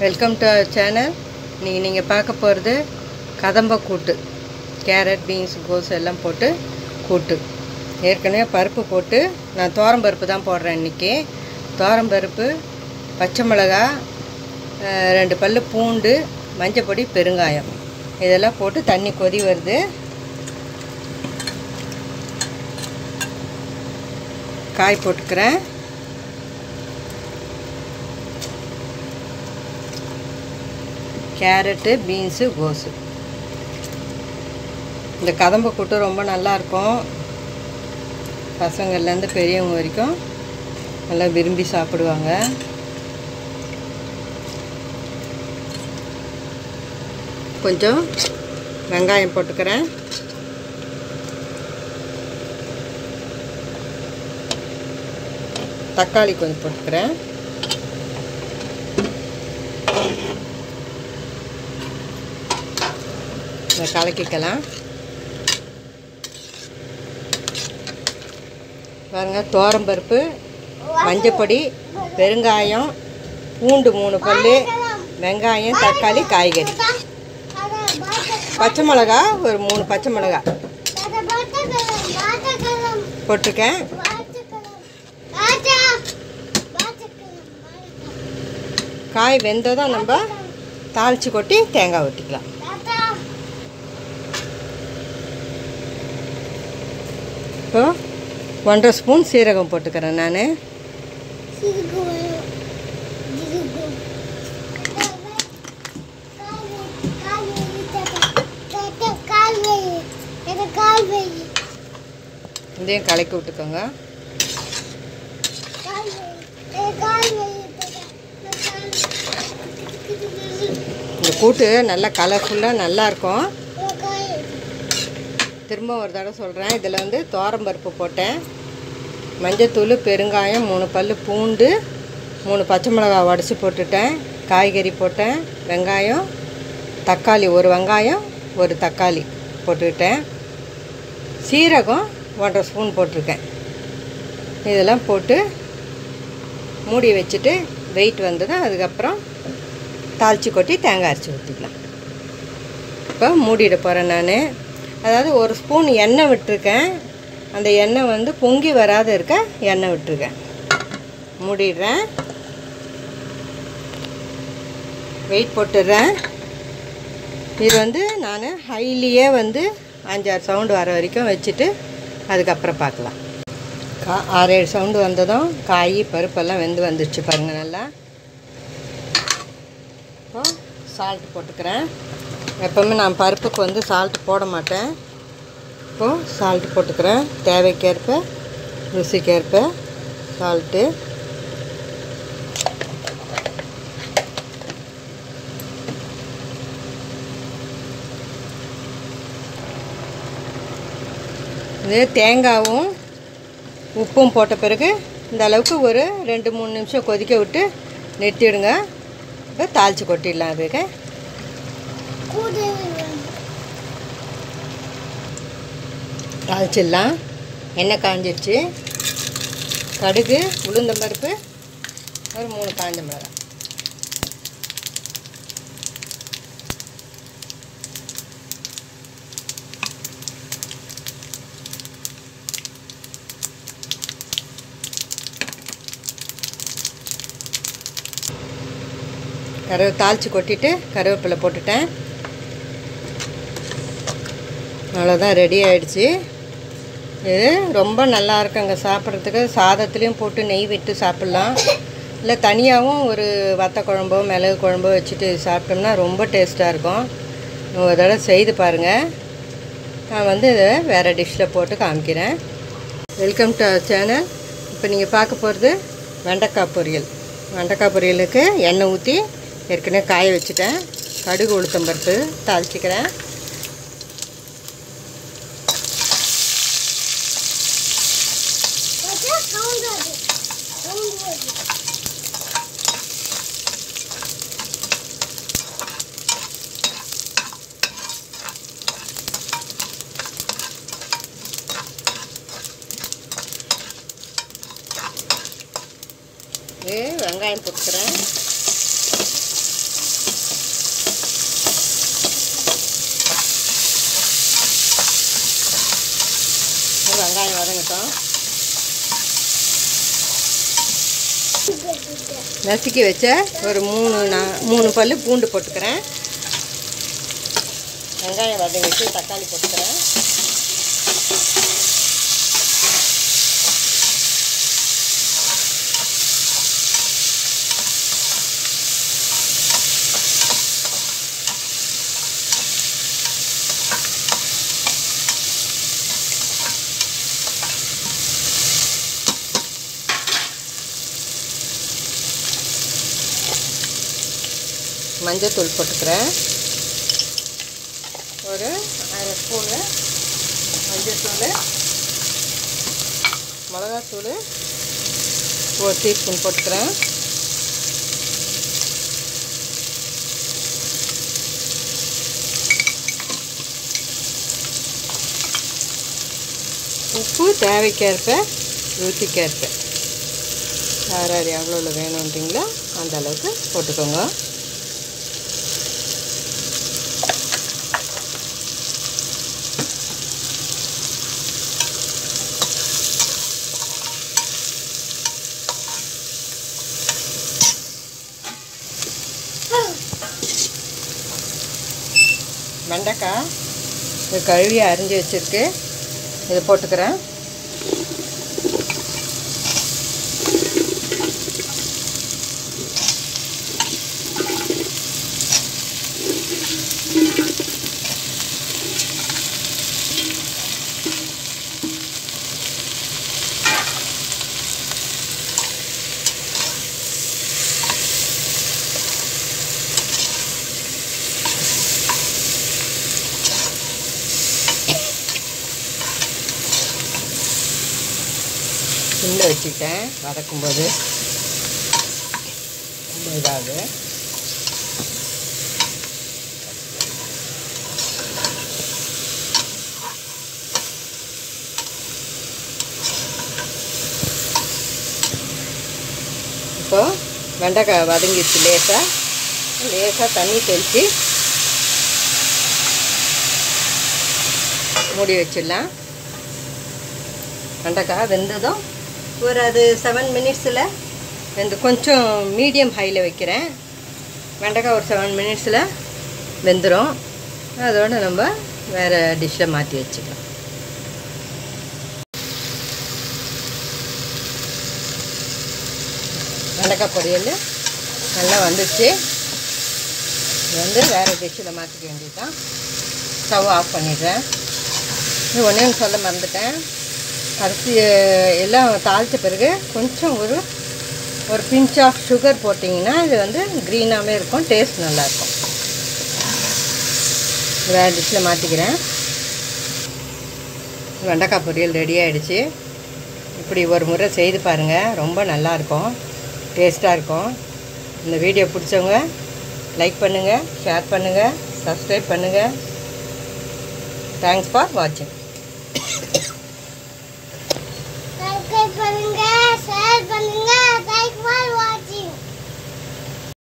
Welcome to our channel. நீங்கள் பார்க்க போகிறது கதம்ப கூட்டு. கேரட், பீன்ஸ், கோஸ் எல்லாம் போட்டு கூட்டு. ஏற்கனவே பருப்பு போட்டு நான் தோரம்பருப்பு தான் போடுறேன் இன்றைக்கி. தோரம்பருப்பு, பச்சை மிளகா, 2 பல்லு பூண்டு, மஞ்சள் பொடி, பெருங்காயம் இதெல்லாம் போட்டு தண்ணி கொதி வருது. காய் போட்டுக்கிறேன். கேரட்டு, பீன்ஸு, கோஸு. இந்த கதம்ப கூட்டு ரொம்ப நல்லாயிருக்கும். பசங்கள்லேருந்து பெரியவங்க வரைக்கும் நல்லா விரும்பி சாப்பிடுவாங்க. கொஞ்சம் வெங்காயம் போட்டுக்கிறேன். தக்காளி கொஞ்சம் போட்டுக்கிறேன். இதை கலக்கிக்கலாம். பாருங்கள், தோரம்பருப்பு, மஞ்சப்பொடி, பெருங்காயம், பூண்டு 3 பல்லு, வெங்காயம், தக்காளி, காய்கறி, பச்சை மிளகா ஒரு 3 பச்சை மிளகா போட்டிருக்கேன். காய் வெந்ததும் நம்ம தாளித்து கொட்டி தேங்காய் ஊற்றிக்கலாம். இப்போ 1.5 ஸ்பூன் சீரகம் போட்டுக்கிறேன் நான். இதையும் கலக்கி விட்டுக்கோங்க. இந்த கூட்டு நல்லா கலர்ஃபுல்லாக நல்லாயிருக்கும். திரும்ப ஒரு தடவை சொல்கிறேன். இதில் வந்து தோரம்பருப்பு போட்டேன், மஞ்சத்தூள், பெருங்காயம், 3 பல்லு பூண்டு, 3 பச்சை மிளகா உடச்சி போட்டுட்டேன், காய்கறி போட்டேன், வெங்காயம், தக்காளி 1 வெங்காயம் 1 தக்காளி போட்டுக்கிட்டேன், சீரகம் 1.5 ஸ்பூன் போட்டிருக்கேன். இதெல்லாம் போட்டு மூடி வச்சுட்டு வெயிட் வந்தது. அதுக்கப்புறம் தாளித்து கொட்டி தேங்காய் அரைச்சி ஊற்றிக்கலாம். இப்போ மூடிட போகிறேன் நான். அதாவது 1 ஸ்பூன் எண்ணெய் விட்டுருக்கேன். அந்த எண்ணெய் வந்து பொங்கி வராத இருக்க எண்ணெய் விட்டுருக்கேன். மூடிடுறேன். வெயிட் போட்டுடுறேன். இது வந்து நான் ஹைலியே வந்து 5-6 சவுண்டு வர வரைக்கும் வச்சுட்டு அதுக்கப்புறம் பார்க்கலாம். 6-7 சவுண்டு வந்ததும் காய் பருப்பெல்லாம் வெந்து வந்துடுச்சு பாருங்கள் நல்லா. இப்போ சால்ட் போட்டுக்கிறேன். எப்போவுமே நான் பருப்புக்கு வந்து சால்ட் போட மாட்டேன். இப்போது சால்ட் போட்டுக்கிறேன். தேவைக்கேற்ப ருசிக்கேற்ப சால்ட்டு. இது தேங்காயும் உப்பும் போட்ட பிறகு இந்த அளவுக்கு ஒரு 2-3 நிமிஷம் கொதிக்க விட்டு நிறுத்திடுங்க. இப்போ தாளித்து கொட்டிடலாம். அதுக்கு தாளிச்சிடலாம். எண்ணெய் காஞ்சிடுச்சு. கடுகு, உளுந்தம்பருப்பு, ஒரு 3 காஞ்ச மிளகாய். தாளித்து கொட்டிட்டு கருவேப்பிலை போட்டுட்டேன். அவ்வளோதான், ரெடி ஆகிடுச்சு. இது ரொம்ப நல்லா இருக்குங்க சாப்பிட்றதுக்கு. சாதத்துலேயும் போட்டு நெய் விட்டு சாப்பிட்லாம். இல்லை தனியாகவும் ஒரு வத்த குழம்போ மிளகு குழம்போ வச்சுட்டு சாப்பிட்டோம்னா ரொம்ப டேஸ்ட்டாக இருக்கும். ஒரு தடவை செய்து பாருங்கள். நான் வந்து இதை வேறு டிஷ்ஷில் போட்டு காமிக்கிறேன். Welcome to our channel. இப்போ நீங்கள் பார்க்க போகிறது வெண்டைக்காய் பொரியல். வெண்டைக்காய் பொரியலுக்கு எண்ணெய் ஊற்றி ஏற்கனவே காய வச்சுட்டேன். கடுகு, உளுத்தம்பருப்பு தாளிச்சிக்கிறேன். வெங்காயம் போட்டுக்கிறேன். வதங்கட்டும். நசுக்கி வச்ச ஒரு 3 பல்லு பூண்டு போட்டுக்கிறேன். வெங்காயம் வதங்கிட்டு தக்காளி போட்டுக்கிறேன். மஞ்சத்தூள் போட்டுக்கிறேன். ஒரு 1/2 ஸ்பூனு மஞ்சத்தூள், மிளகாத்தூள் 1 டீஸ்பூன் போட்டுக்கிறேன். உப்பு தேவைக்கேற்ப ருசிக்கேற்ப யார் யார் எவ்வளோ வேணுன்றீங்களோ அந்த அளவுக்கு போட்டுக்கோங்க. வெண்டைக்காய் இது கழுவி அரிஞ்சு வச்சுருக்கு, இதை போட்டுக்கிறேன். சிம்மில் வச்சுக்கிட்டேன். வதக்கும்போது ரொம்ப இதாகுது. இப்போது வெண்டைக்காய் வதங்கிடுச்சு. லேசாக தண்ணி தெளித்து மூடி வச்சிடலாம். வெண்டைக்காய் வெந்ததும் ஒரு அது 7 மினிட்ஸில் வெந்து, கொஞ்சம் மீடியம் ஹையில் வைக்கிறேன். வெண்டைக்காய் ஒரு 7 மினிட்ஸில் வெந்துடும். அதோடு நம்ம வேறு டிஷ்ஷில் மாற்றி வச்சுக்கலாம். வெண்டைக்காய் பொரியல் நல்லா வந்துச்சு. இது வேறு டிஷ்ஷில் மாற்றிக்க வேண்டியதுதான். ஸ்டவ் ஆஃப் பண்ணிடுறேன். இது ஒன்றே ஒன்று சொல்ல மறந்துட்டேன். அரிசி எல்லாம் தாளித்த பிறகு கொஞ்சம் ஒரு பிஞ்ச் ஆஃப் சுகர் போட்டிங்கன்னா இது க்ரீனாகவே இருக்கும், டேஸ்ட் நல்லாயிருக்கும். வேறு டிஷ்ஷில் மாற்றிக்கிறேன். வெண்டைக்காய் பொரியல் ரெடி ஆகிடுச்சு. இப்படி ஒரு முறை செய்து பாருங்கள், ரொம்ப நல்லாயிருக்கும், டேஸ்ட்டாக இருக்கும். இந்த வீடியோ பிடிச்சவங்க லைக் பண்ணுங்கள், ஷேர் பண்ணுங்கள், சப்ஸ்கிரைப் பண்ணுங்கள். தேங்க்ஸ் ஃபார் வாட்சிங். பண்ணுங்க, ஷேர் பண்ணுங்க, லைக் பண்ணுங்க.